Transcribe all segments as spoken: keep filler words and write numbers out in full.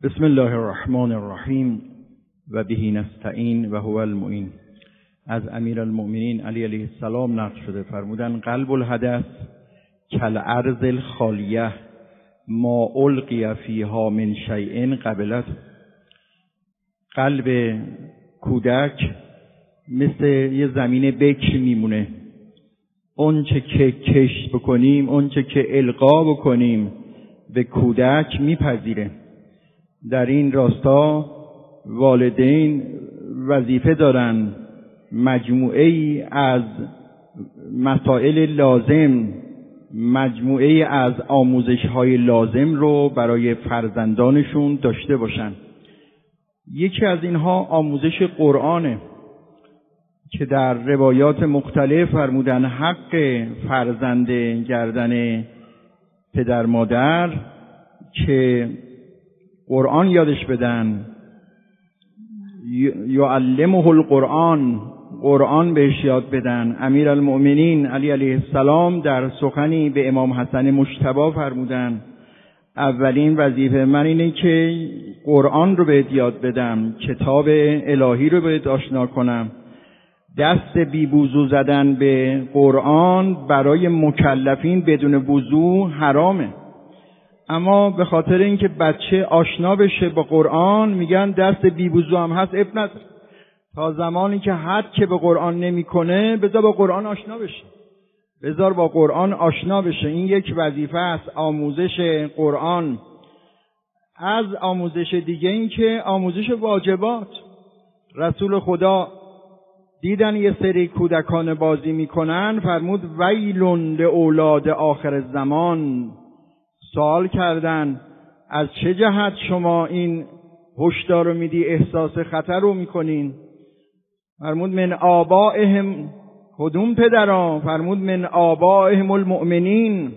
بسم الله الرحمن الرحیم و به نستعین و هو المعین. از امیرالمؤمنین علی علیه السلام نقل شده، فرمودن قلب الحدث کالارض الخالیه ما القی فیها من شیء قبلت. قلب کودک مثل یه زمین بکر میمونه، اون چه که کشت بکنیم، اون چه که القا بکنیم به کودک میپذیره. در این راستا والدین وظیفه دارن مجموعه ای از مسائل لازم، مجموعه ای از آموزش های لازم رو برای فرزندانشون داشته باشن. یکی از اینها آموزش قرآنه که در روایات مختلف فرمودن حق فرزند گردن پدر مادر که قرآن یادش بدن، یعلمه القرآن، قرآن بهش یاد بدن. امیرالمؤمنین علی علیه السلام در سخنی به امام حسن مجتبی فرمودن اولین وظیفه من اینه که قرآن رو بهت یاد بدم، کتاب الهی رو بهت آشنا کنم. دست بی وضو زدن به قرآن برای مکلفین بدون وضو حرامه، اما به خاطر اینکه بچه آشنا بشه با قرآن میگن دست بی وضو هم هست، اب نداره. تا زمانی که حد که به قرآن نمیکنه بذار با قرآن آشنا بشه، بذار با قرآن آشنا بشه. این یک وظیفه است، آموزش قرآن. از آموزش دیگه این که آموزش واجبات. رسول خدا دیدن یه سری کودکان بازی میکنن، فرمود ویلون لاولاد آخر الزمان. سوال کردن از چه جهت شما این هشدار رو میدی، احساس خطر رو میکنین؟ فرمود من آبائهم. کدوم پدرها؟ فرمود من آبائهم المؤمنین.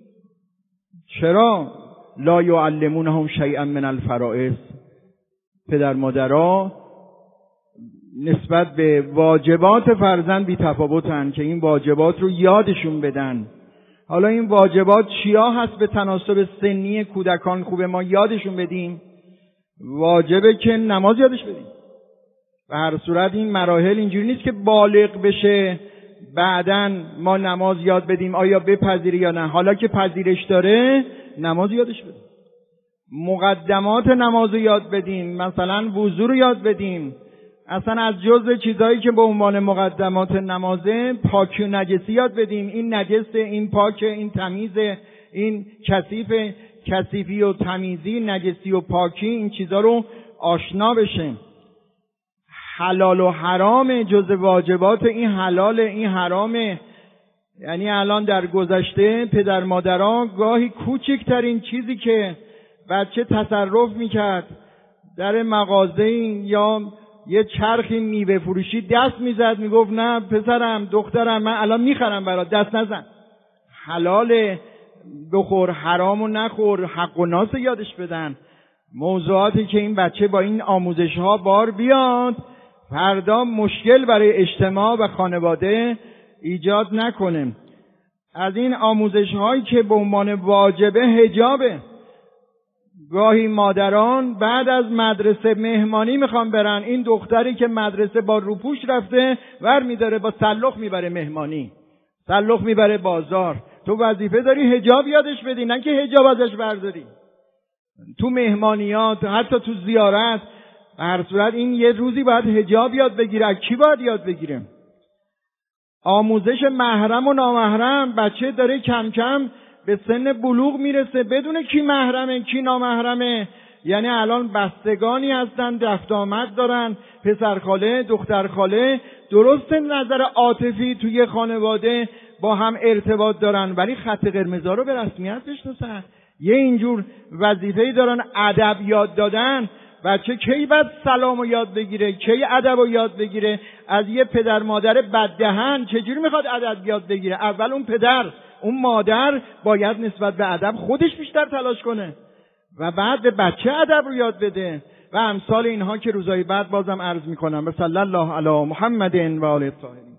چرا؟ لا یعلمونهم شیئا من الفرائض. پدر مادرها نسبت به واجبات فرزند بی تفاوتن که این واجبات رو یادشون بدن. حالا این واجبات چیا هست به تناسب سنی کودکان خوبه ما یادشون بدیم؟ واجبه که نماز یادش بدیم. به هر صورت این مراحل اینجوری نیست که بالغ بشه بعداً ما نماز یاد بدیم، آیا بپذیره یا نه. حالا که پذیرش داره نماز یادش بدیم، مقدمات نماز رو یاد بدیم، مثلا وضو رو یاد بدیم. اصلا از جزء چیزایی که به عنوان مقدمات نمازه پاکی و نجسی یاد بدیم. این نجس، این پاک، این تمیز، این کثیف، کثیفی و تمیزی، نجسی و پاکی، این چیزا رو آشنا بشه. حلال و حرام جزء واجبات، این حلال این حرامه. یعنی الان در گذشته پدر مادرها گاهی کوچکترین چیزی که بچه تصرف میکرد در مغازه یا یه چرخی میوه فروشی دست میزد، میگفت نه پسرم دخترم من الان میخرم برات، دست نزن. حلال بخور، حرامو نخور، حق و ناس یادش بدن. موضوعاتی که این بچه با این آموزش ها بار بیاد فردا مشکل برای اجتماع و خانواده ایجاد نکنه. از این آموزش هایی که به عنوان واجبه حجابه. گاهی مادران بعد از مدرسه مهمانی میخوان برن، این دختری که مدرسه با روپوش رفته ور میداره با سلخ میبره مهمانی، سلخ میبره بازار. تو وظیفه داری حجاب یادش بدی، نه که حجاب ازش برداری. تو مهمانیات، حتی تو زیارت، به هر صورت این یه روزی باید حجاب یاد بگیره. از کی باید یاد بگیره؟ آموزش محرم و نامحرم. بچه داره کم کم به سن بلوغ میرسه بدون کی محرمه کی نامحرمه. یعنی الان بستگانی هستن، رفت آمد دارن، پسرخاله دخترخاله، درست نظر عاطفی توی خانواده با هم ارتباط دارن، ولی خط قرمزا رو به رسمیت بشناسن. یه اینجور وظیفه‌ای دارن ادب یاد دادن. بچه کی باید سلامو یاد بگیره، کی ادبو یاد بگیره؟ از یه پدر مادر بددهن چجوری میخواد ادب یاد بگیره؟ اول اون پدر اون مادر باید نسبت به ادب خودش بیشتر تلاش کنه و بعد به بچه ادب رو یاد بده و امثال اینها که روزهای بعد بازم عرض میکنم. صلی الله علی محمد و آله الطاهرین.